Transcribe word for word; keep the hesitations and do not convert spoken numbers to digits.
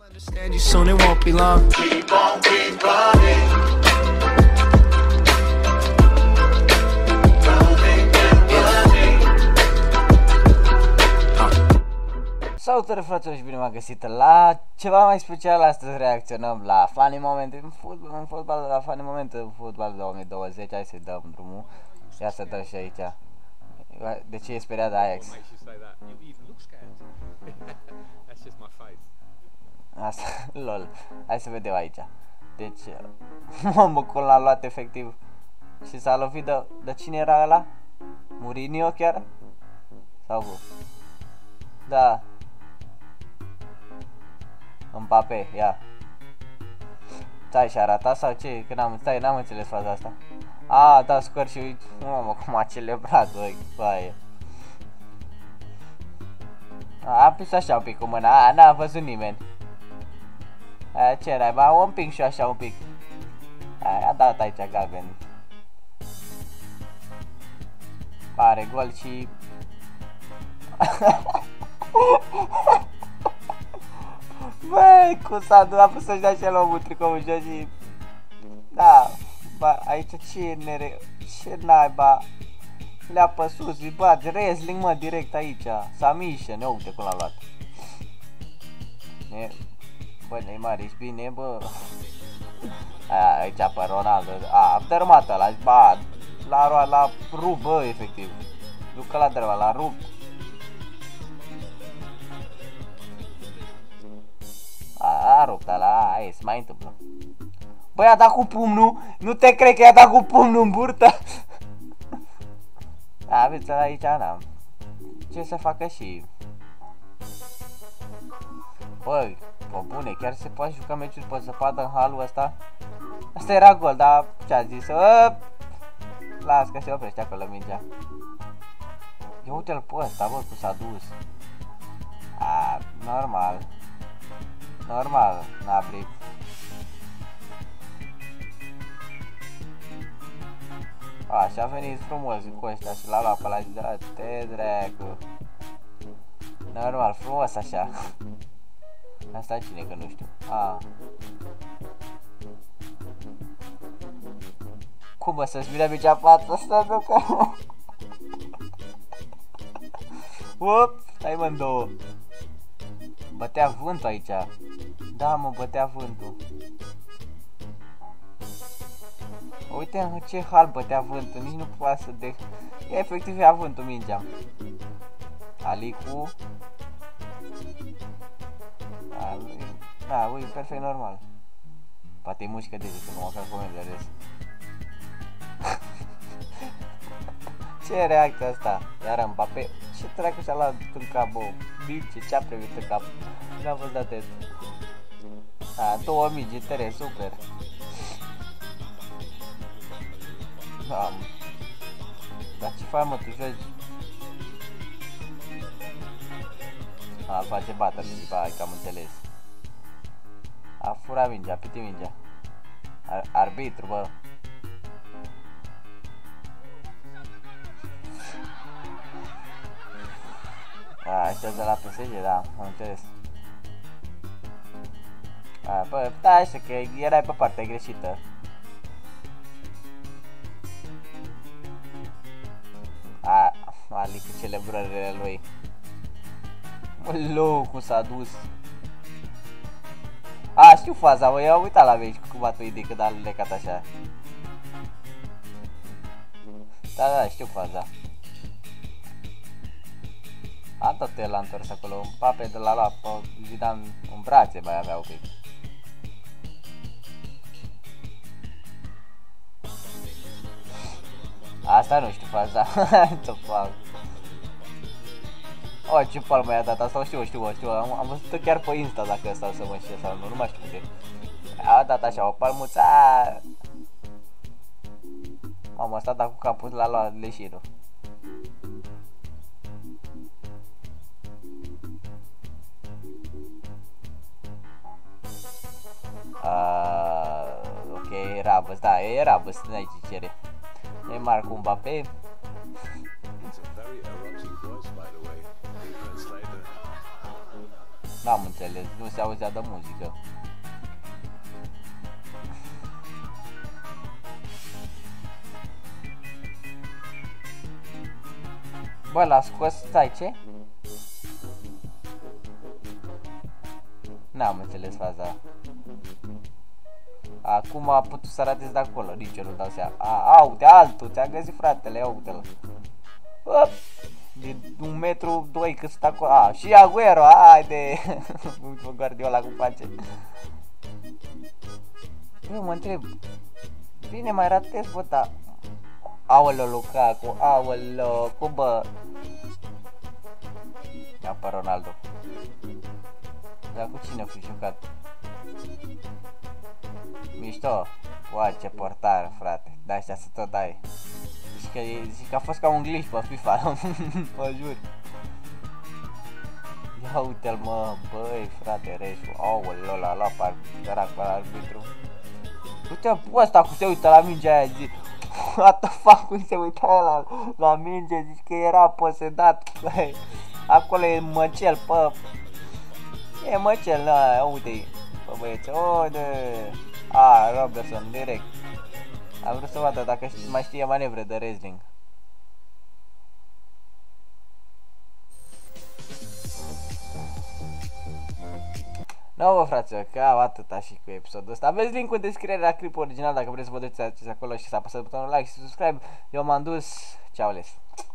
Understand you soon, it won't be long. Keep on, keep running. Running and running. Salutare fraților și bine m-am găsit la ceva mai special. Astăzi reacționăm la Funny Moment în fotbal, în fotbal, la Funny Moment în fotbal două mii douăzeci. Hai să-i dăm drumul. Ia să dăm și aici. De ce e speriat de Ajax? Asta, lol. Hai să vedem aici. Deci, mamă, cum l-a luat efectiv. Și s-a lovit de, de cine era ăla? Mourinho chiar? Sau cum? Da. Mbappé, ia. Stai, și-a ratat sau ce? Că n-am, stai, n-am înțeles faza asta. A, da, scor și uite, mamă, cum a celebrat, băi, băi. A, a pus așa un pic cu mâna, a, n-a văzut nimeni. A, ce naiba, un pic și așa un pic. A, a dat aici galben. Are gol și... Băi, cum s-a dus, a pus să-și dea și-a luat tricoul jos și... Da, bă, aici ce nere... Ce naiba... Le-a păsus, îi bagi wrestling, mă, direct aici. Submission, ia uite cum l-a luat. E... Bă, Neymar, ești bine, bă. Aia, aici pe Ronaldo. A, dărâmat ăla, ba, l-a l-a rupt, bă, efectiv. Nu că l-a dărâmat, l-a rupt. A, a rupt ăla, aia, se mai întâmplă. Bă, i-a dat cu pumnul, nu te cred că i-a dat cu pumnul în burtă. A, aveți ăla aici, n-am. Ce să facă și... Bă, bă, bune, chiar se poate juca meciuri pe zăpadă în halul ăsta? Asta era gol, dar ce-a zis? Ă, las că se oprește acolo mingea. Ia uite-l pe ăsta, bă, cum s-a dus. A, normal. Normal, n-a brit. A, și-a venit frumos cu ăștia și l-a luat pe la zi, da, te dracu. Normal, frumos așa. Asta cine, că nu știu. A. Cum bă, să-ți vine micea față asta, nu că... Up, stai mă în două. Bătea vântul aici. Da, mă, bătea vântul. Uite în ce hal bătea vântul, nici nu poate să de... Efectiv ia vântul mingea. Alicu. Da, ui, perfect normal. Poate-i mușcă degetul, nu măcar comentarii de rest. Ce reacția asta? Iar Mbappé, ce treacă și-a luat în cap, bă? Bice, ce-a privit în cap? N-a fost dat test. A, două mii, G T R, super. Da, dar ce faci, mă, tu joci? A, face battle, hai că am înțeles. A furat mingea, piti mingea. Ar arbitru, bă. A, ăștia de la P S G, da, am înțeles. A, bă, da, așa că erai pe partea greșită. A, Ali cu celebrările lui. Mălău, cum s-a dus. A, știu faza, bă, eu am uitat la meci cum a tuit decât a lecat așa. Da, da, știu faza. A, tot el l-a întors acolo, un Mbappé de la luat pe Zidane în brațe mai avea un pic. Asta nu știu faza, ce fac. O, ce palmă i-a dat, asta o știu, o știu, o știu, am, am văzut-o chiar pe Insta dacă ăsta o să mă știe sau nu, nu mai știu de. A dat așa, o palmuță, aaa. Mamă, asta a dat cu capul, l-a luat leșinul. Uh, ok, era băs, da, era băs, n-ai ce cere. Neymar cu Mbappé. N-am înțeles, nu se auzea de muzică. Bă, l-a scos, stai, ce? N-am înțeles faza. Acum a putut să ratezi de acolo, nici eu nu dau seama. A, a, uite, altul, ți-a găsit fratele, ia uite-l. De un metru, doi, cât stă acolo. A, și Agüero, haide. Uite-mă Guardiola cum face. Eu mă întreb. Bine, mai ratez, bă, dar... Aoleo, Lukaku, aoleo, cum bă? Ia pe Ronaldo. Dar cu cine fi jucat? Mișto. Ua, ce portar, frate. De astea să tot dai. Zici că, zici că a fost ca un glitch pe FIFA. Mă jur. Ia uite-l, mă, băi, frate, Reșu. Aoleo, l-a luat pe arbitru. Uite, bă, ăsta cum se uită la mingea aia, zic. What the fuck, cum se uita la, la minge, zici că era posedat. Băi. Acolo e măcel, pă. E măcel, na, uite-i. Bă, băieți, o, de... A, Robertson, direct. Am vrut să vadă dacă mai știe manevre de wrestling. No, bă, fraților, că au atâta și cu episodul ăsta. Aveți link în descriere la clipul original dacă vreți să vă duceți acolo și să apăsați butonul like și subscribe. Eu m-am dus. Ceau, les.